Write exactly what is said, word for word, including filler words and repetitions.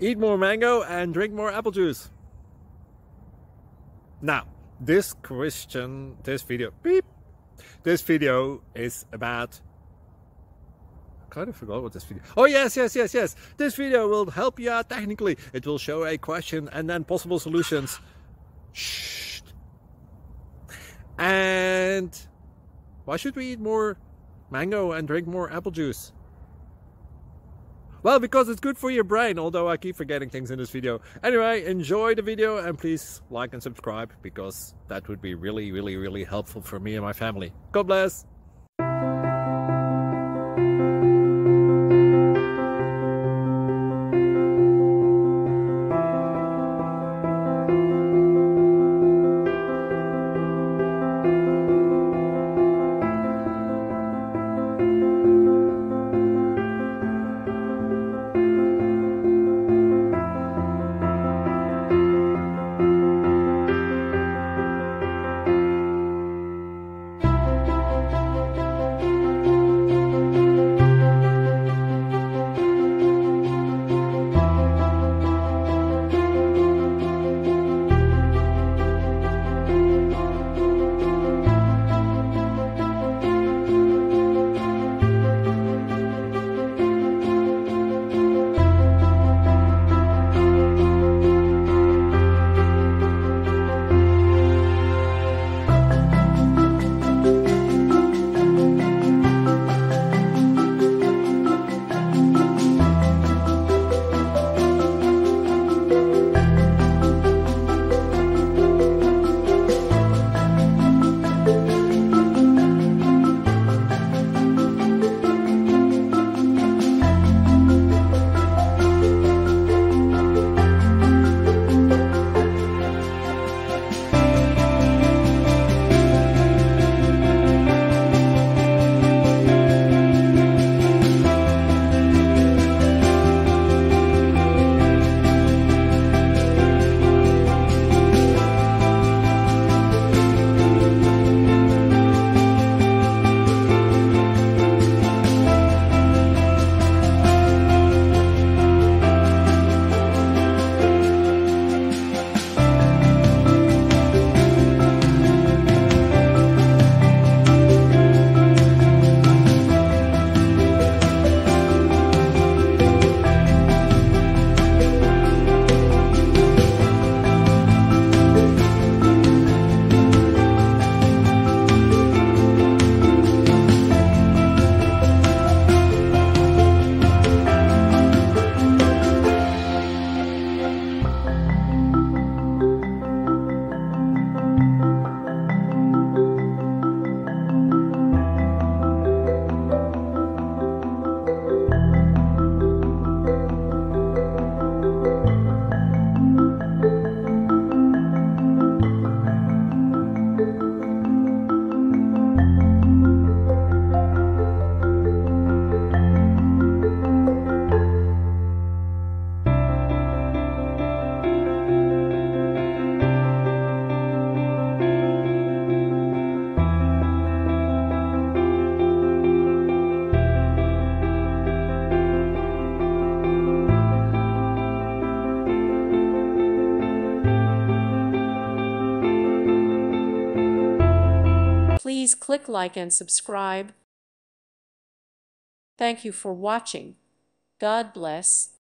eat more mango and drink more apple juice. Now, this question, this video, beep, this video is about, I kind of forgot what this video, oh yes, yes, yes, yes, this video will help you out technically. It will show a question and then possible solutions. Shh. And why should we eat more mango and drink more apple juice? Well, because it's good for your brain, although I keep forgetting things in this video. Anyway, enjoy the video and please like and subscribe, because that would be really, really, really helpful for me and my family. God bless! Please click like and subscribe. Thank you for watching. God bless.